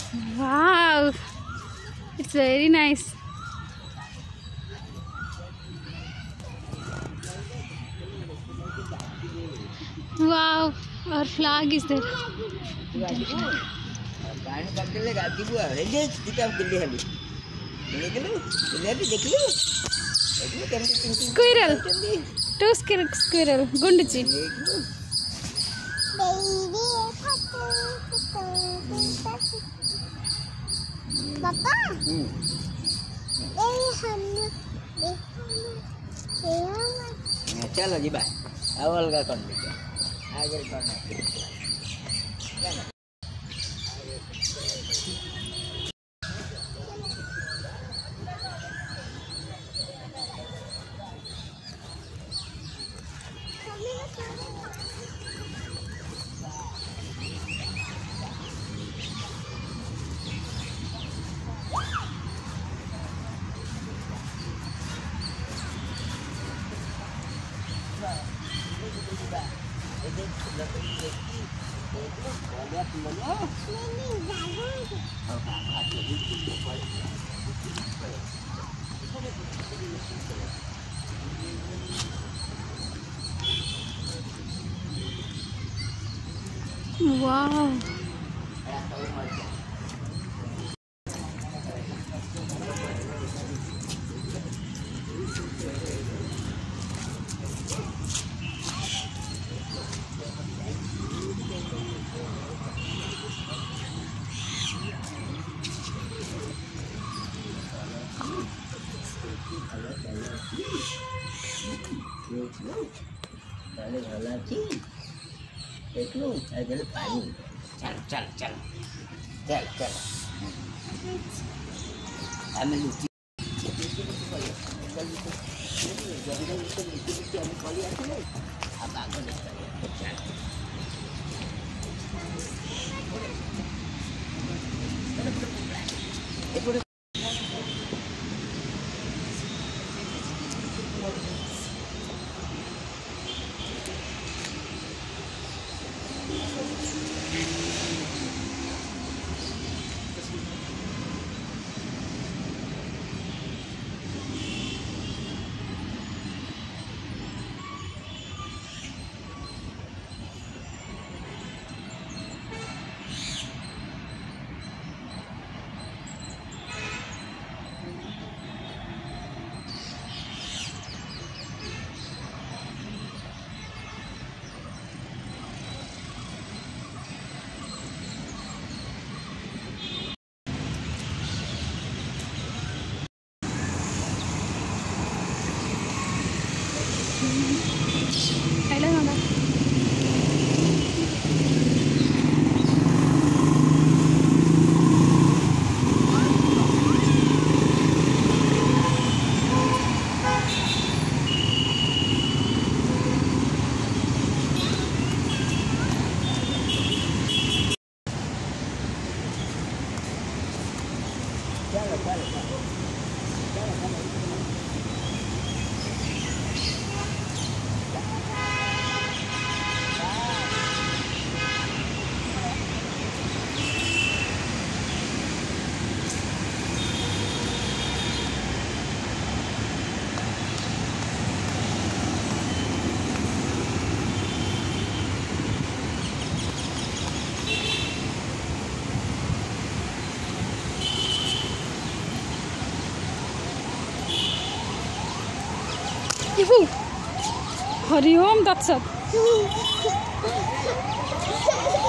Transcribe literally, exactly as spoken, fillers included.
Wow, it's very nice. Wow, our flag is there. Squirrel, two squirrel, squirrel, Gunduchi. Papa, चलो जी भाई अवल का कर लीजिए आगे करना Wow. देख लो इधर पानी चल चल चल चल चल हमें लुची अब आगे चल Hello, Mama. चलो चलो चलो Hari Om Tat Sat.